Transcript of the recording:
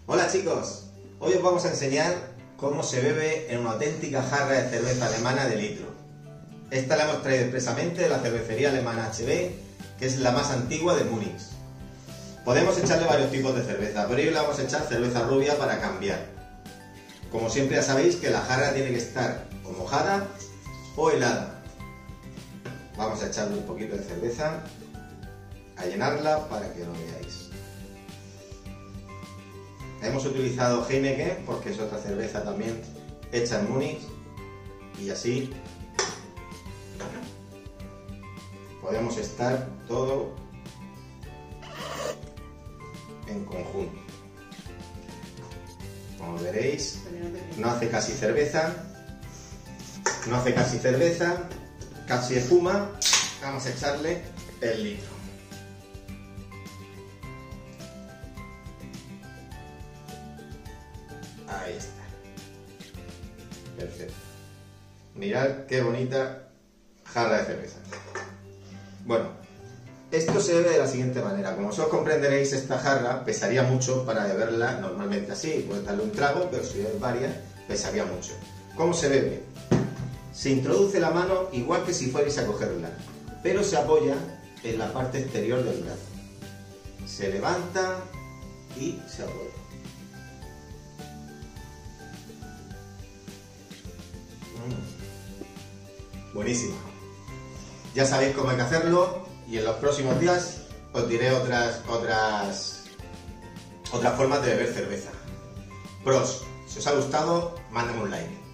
Hola chicos, hoy os vamos a enseñar cómo se bebe en una auténtica jarra de cerveza alemana de litro. Esta la hemos traído expresamente de la cervecería alemana HB, que es la más antigua de Múnich. Podemos echarle varios tipos de cerveza, pero hoy le vamos a echar cerveza rubia para cambiar. Como siempre ya sabéis que la jarra tiene que estar o mojada o helada. Vamos a echarle un poquito de cerveza, a llenarla para que lo veáis. Hemos utilizado Heineken porque es otra cerveza también hecha en Múnich y así podemos estar todo en conjunto. Como veréis, no hace casi cerveza, casi espuma. Vamos a echarle el litro. Ahí está. Perfecto. Mirad qué bonita jarra de cerveza. Bueno, esto se bebe de la siguiente manera. Como vosotros comprenderéis, esta jarra pesaría mucho para beberla normalmente así. Puedes darle un trago, pero si bebes varias, pesaría mucho. ¿Cómo se bebe? Se introduce la mano igual que si fuerais a cogerla, pero se apoya en la parte exterior del brazo. Se levanta y se apoya. Buenísimo. Ya sabéis cómo hay que hacerlo y en los próximos días os diré otras formas de beber cerveza. Pros, si os ha gustado, mándame un like.